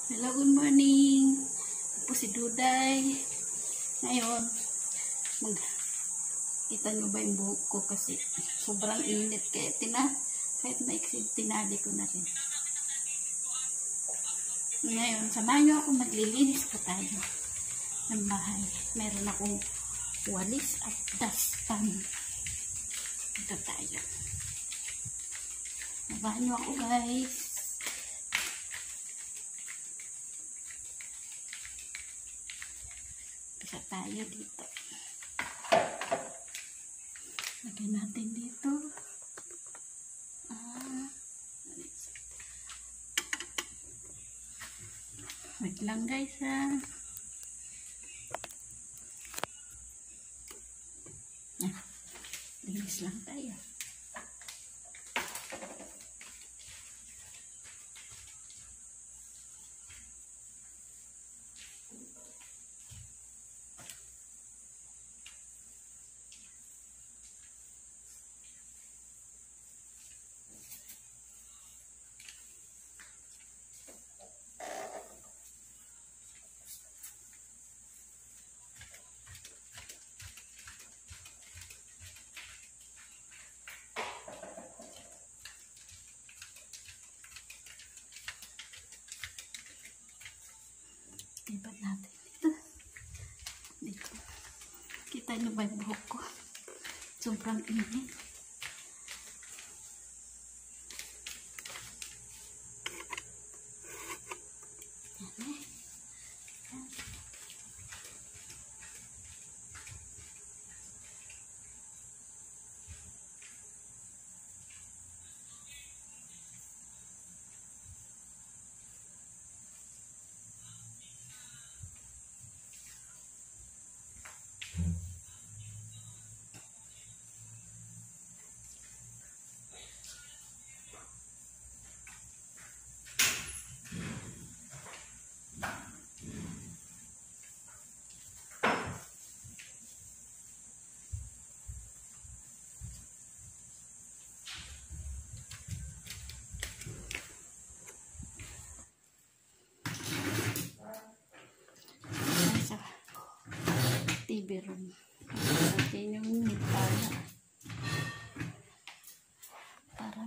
Hello, good morning. Ako si Duday. Ngayon, kita nyo ba yung buhok ko kasi sobrang init kahit maiksid, tinali ko na rin. Ngayon, samahan nyo ako, maglilinis pa tayo ng bahay. Meron akong walis at dustpan. Ito tayo. Samahan nyo ako, guys. Isa tayo dito. Lagyan natin dito. Wait lang, guys, ha. Linis lang tayo. Lipat natin dito. Dito. Kita nyo ba yung buhok ko? Sobrang init. TV room. Natin yung nipala para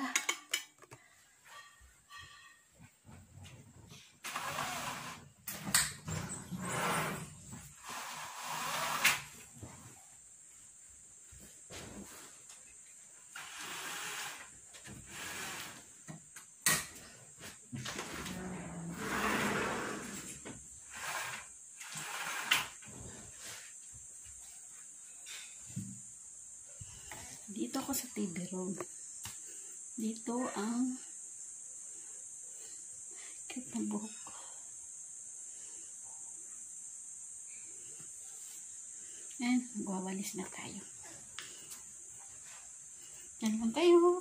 dito ako sa TV room. Dito ang cute na buhok ko. Ayan, magwawalis na tayo. Yan lang kayo.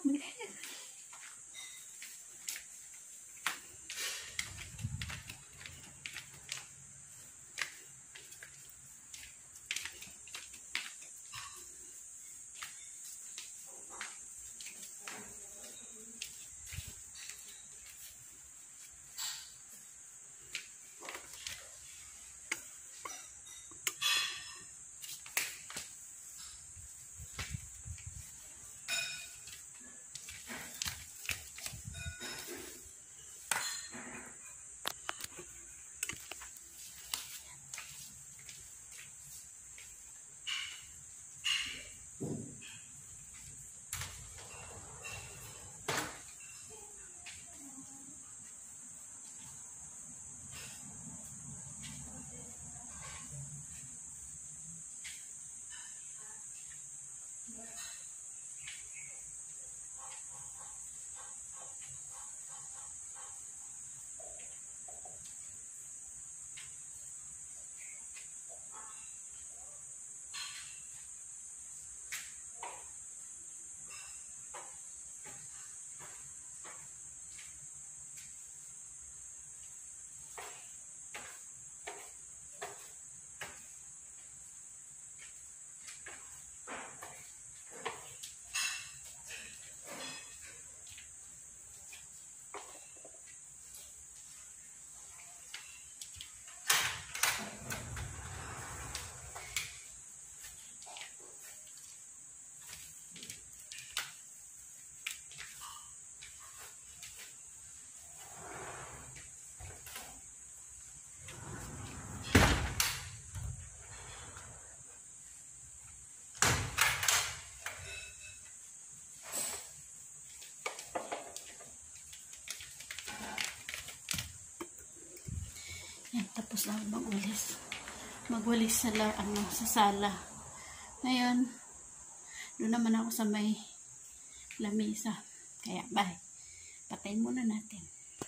Yan, tapos na ako magwalis sa sa sala. Ngayon, doon naman ako sa may lamisa. Kaya, bye. Patayin muna natin.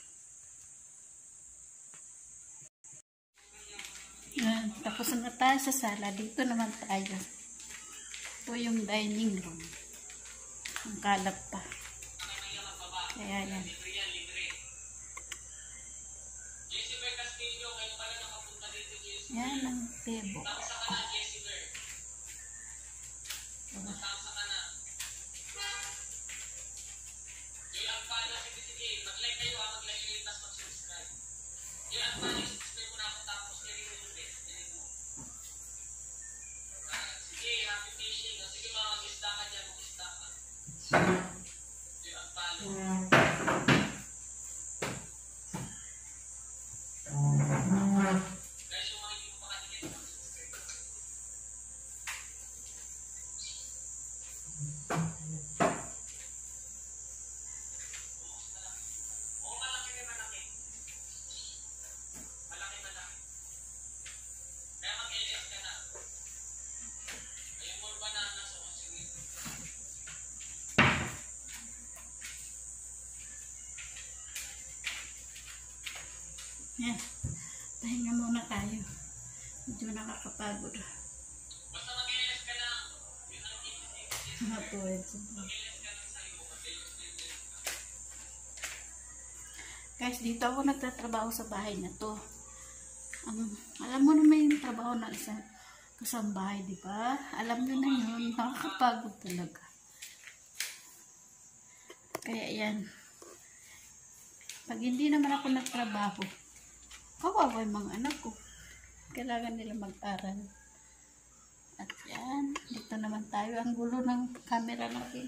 Yan, tapos na tayo sa sala. Dito naman tayo. Ito yung dining room. Ang kalat pa. Kaya yan. Yan ang tebo. Yan. Pahinga muna tayo. Medyo nakakapagod. Basta mag-ilis ka lang. Matuwid. Guys, dito ako nagtatrabaho sa bahay na to. Alam mo naman yung trabaho ng isang kasambahay, di ba? Alam nyo na yun. Nakakapagod talaga. Kaya yan. Pag hindi naman ako nagtrabaho, kawawa yung mga anak ko. Kailangan nila mag-aral. At yan, dito naman tayo. Ang gulo ng camera natin.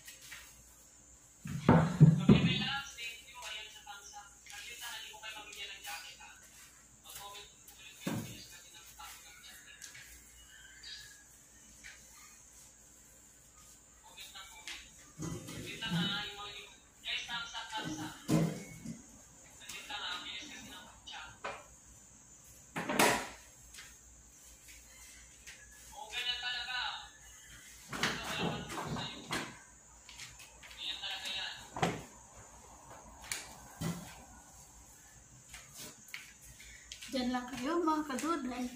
Diyan lang kayo mga kaduday.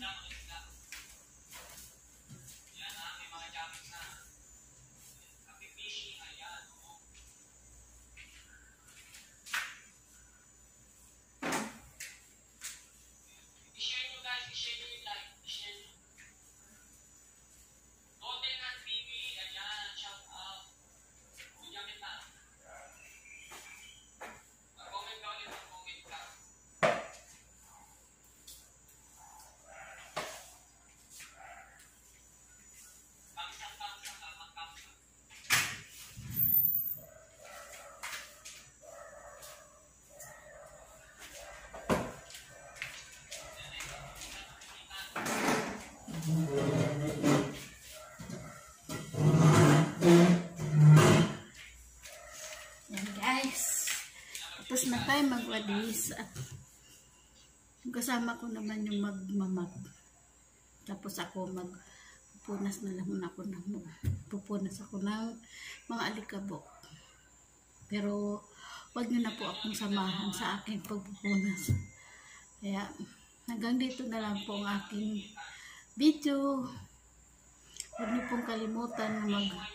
Yan guys. Tapos na tayo magwalis. At kasama ko naman yung magmamag. Tapos ako magpupunas na lang ako ng mga alikabok. Pero wag nyo na po akong samahan sa aking pagpupunas. Kaya hanggang dito na lang po ang aking video. Huwag niyo pong kalimutan na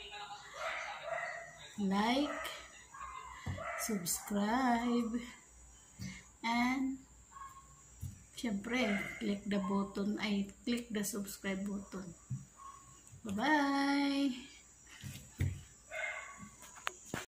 mag-like, subscribe, and syempre, click the subscribe button. Bye-bye!